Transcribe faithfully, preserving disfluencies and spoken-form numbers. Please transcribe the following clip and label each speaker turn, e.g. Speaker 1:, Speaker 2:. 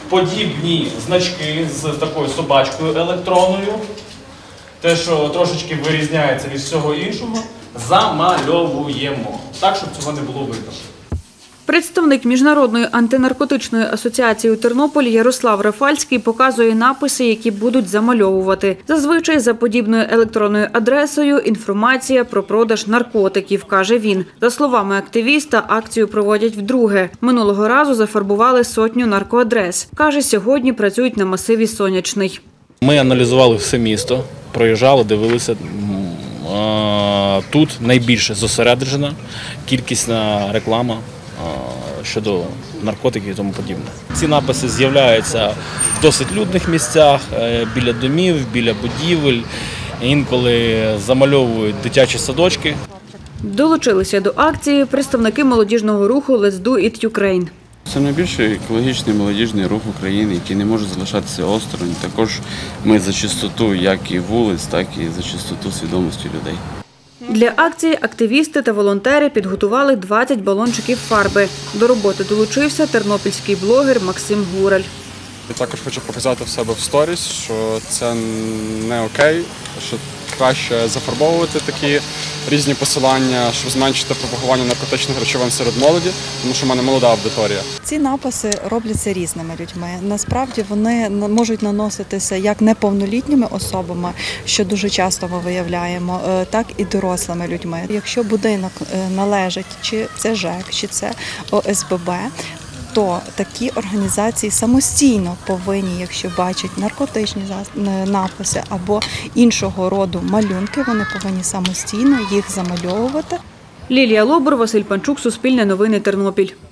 Speaker 1: подібні значки з такою собачкою електронною, те, що трошечки вирізняється від всього іншого, замальовуємо, так, щоб цього не було видно.
Speaker 2: Представник Міжнародної антинаркотичної асоціації у Тернополі Ярослав Рафальський показує написи, які будуть замальовувати. Зазвичай за подібною електронною адресою інформація про продаж наркотиків, каже він. За словами активіста, акцію проводять вдруге. Минулого разу зафарбували сотню наркоадрес. Каже, сьогодні працюють на масиві Сонячний.
Speaker 3: Ми аналізували все місто, проїжджали, дивилися. Тут найбільше зосереджена кількісна реклама щодо наркотиків і тому подібне. Ці написи з'являються в досить людних місцях, біля домів, біля будівель, інколи замальовують дитячі садочки.
Speaker 2: Долучилися до акції представники молодіжного руху «Let's do it Ukraine».
Speaker 4: Це найбільший екологічний молодіжний рух України, який не може залишатися осторонь. Також ми за чистоту як і вулиць, так і за чистоту свідомості людей.
Speaker 2: Для акції активісти та волонтери підготували двадцять балончиків фарби. До роботи долучився тернопільський блогер Максим Гураль.
Speaker 5: Я також хочу показати в себе в сторіс, що це не окей, що краще зафарбовувати такі різні посилання, щоб зменшити пропагування наркотичних речовин серед молоді, тому що в мене молода аудиторія.
Speaker 6: Ці написи робляться різними людьми. Насправді вони можуть наноситися як неповнолітніми особами, що дуже часто ми виявляємо, так і дорослими людьми. Якщо будинок належить, чи це ЖЕК, чи це О С Б Б, то такі організації самостійно повинні, якщо бачать наркотичні написи або іншого роду малюнки, вони повинні самостійно їх замальовувати.
Speaker 2: Лілія Лобур, Василь Панчук, Суспільне новини, Тернопіль.